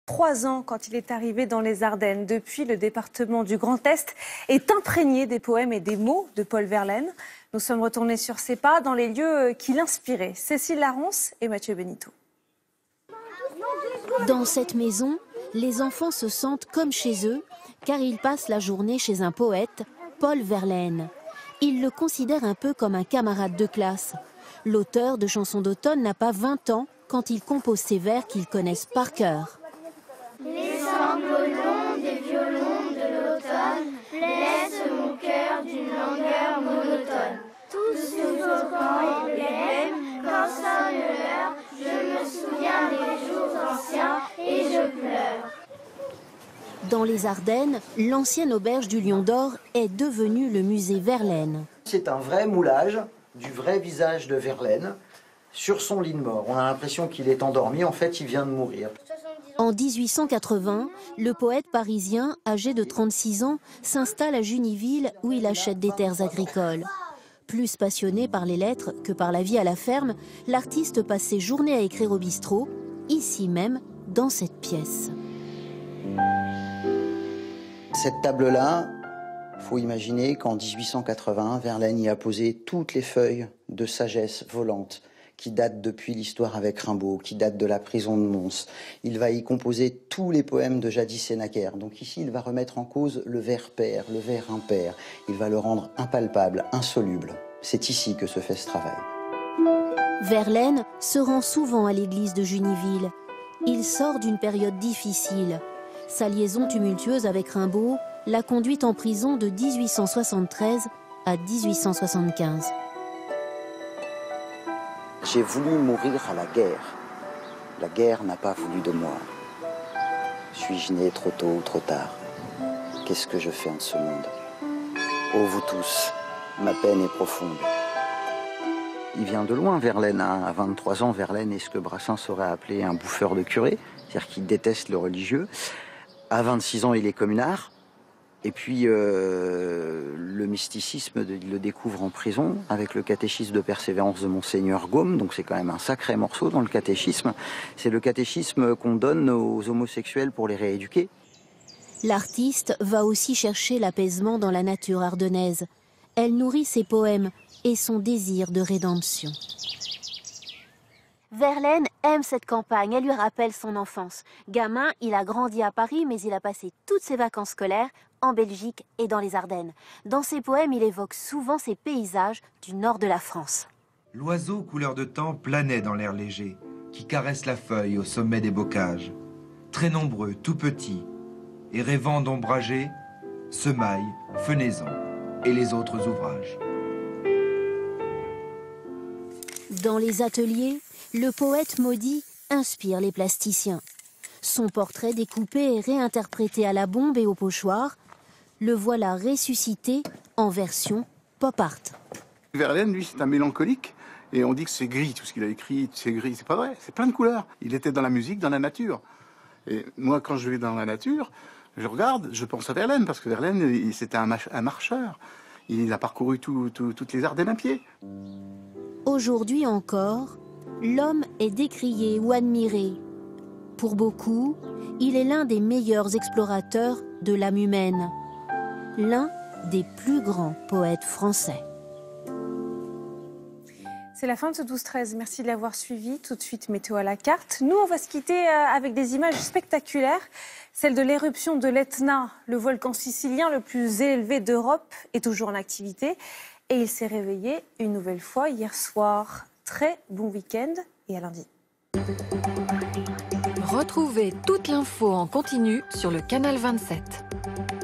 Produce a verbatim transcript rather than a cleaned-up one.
trois ans quand il est arrivé dans les Ardennes. Depuis, le département du Grand Est est imprégné des poèmes et des mots de Paul Verlaine. Nous sommes retournés sur ses pas dans les lieux qui l'inspiraient. Cécile Larence et Mathieu Benito. Dans cette maison, les enfants se sentent comme chez eux, car ils passent la journée chez un poète, Paul Verlaine. Ils le considèrent un peu comme un camarade de classe. L'auteur de Chansons d'automne n'a pas vingt ans quand il compose ces vers qu'ils connaissent par cœur. Les sanglots longs des violons de l'automne blessent mon cœur d'une langueur monotone. Tous sous camp et blême, quand sonne l'heure, je me souviens des jours anciens et je pleure. Dans les Ardennes, l'ancienne auberge du Lion d'Or est devenue le musée Verlaine. C'est un vrai moulage du vrai visage de Verlaine sur son lit de mort. On a l'impression qu'il est endormi, en fait il vient de mourir. En dix-huit cent quatre-vingts, le poète parisien, âgé de trente-six ans, s'installe à Juniville où il achète des terres agricoles. Plus passionné par les lettres que par la vie à la ferme, l'artiste passe ses journées à écrire au bistrot, ici même, dans cette pièce. Cette table-là, il faut imaginer qu'en dix-huit cent quatre-vingts, Verlaine y a posé toutes les feuilles de sagesse volante qui datent depuis l'histoire avec Rimbaud, qui datent de la prison de Mons. Il va y composer tous les poèmes de jadis et naguère. Donc ici, il va remettre en cause le vers pair, le vers impair. Il va le rendre impalpable, insoluble. C'est ici que se fait ce travail. Verlaine se rend souvent à l'église de Juniville. Il sort d'une période difficile. Sa liaison tumultueuse avec Rimbaud l'a conduite en prison de dix-huit cent soixante-treize à dix-huit cent soixante-quinze. J'ai voulu mourir à la guerre. La guerre n'a pas voulu de moi. Suis-je né trop tôt ou trop tard? Qu'est-ce que je fais en ce monde? Ô vous tous, ma peine est profonde. Il vient de loin, Verlaine. À vingt-trois ans, Verlaine est ce que Brassens aurait appelé un bouffeur de curé, c'est-à-dire qu'il déteste le religieux. À vingt-six ans, il est communard. Et puis, euh, le mysticisme, il le découvre en prison avec le catéchisme de persévérance de Monseigneur Gaume. Donc c'est quand même un sacré morceau dans le catéchisme. C'est le catéchisme qu'on donne aux homosexuels pour les rééduquer. L'artiste va aussi chercher l'apaisement dans la nature ardennaise. Elle nourrit ses poèmes et son désir de rédemption. Verlaine aime cette campagne, elle lui rappelle son enfance. Gamin, il a grandi à Paris, mais il a passé toutes ses vacances scolaires en Belgique et dans les Ardennes. Dans ses poèmes, il évoque souvent ces paysages du nord de la France. L'oiseau couleur de temps planait dans l'air léger, qui caresse la feuille au sommet des bocages. Très nombreux, tout petits, et rêvant d'ombrager, semailles, fenaisons et les autres ouvrages. Dans les ateliers, le poète maudit inspire les plasticiens. Son portrait découpé et réinterprété à la bombe et au pochoir, le voilà ressuscité en version pop art. Verlaine, lui, c'est un mélancolique. Et on dit que c'est gris, tout ce qu'il a écrit, c'est gris. C'est pas vrai, c'est plein de couleurs. Il était dans la musique, dans la nature. Et moi, quand je vais dans la nature, je regarde, je pense à Verlaine, parce que Verlaine, c'était un, un marcheur. Il a parcouru tout, tout, toutes les Ardennes à pied. Aujourd'hui encore, l'homme est décrié ou admiré. Pour beaucoup, il est l'un des meilleurs explorateurs de l'âme humaine, l'un des plus grands poètes français. C'est la fin de ce douze treize. Merci de l'avoir suivi. Tout de suite, météo à la carte. Nous, on va se quitter avec des images spectaculaires. Celle de l'éruption de l'Etna, le volcan sicilien le plus élevé d'Europe, est toujours en activité. Et il s'est réveillé une nouvelle fois hier soir. Très bon week-end et à lundi. Retrouvez toute l'info en continu sur le canal vingt-sept.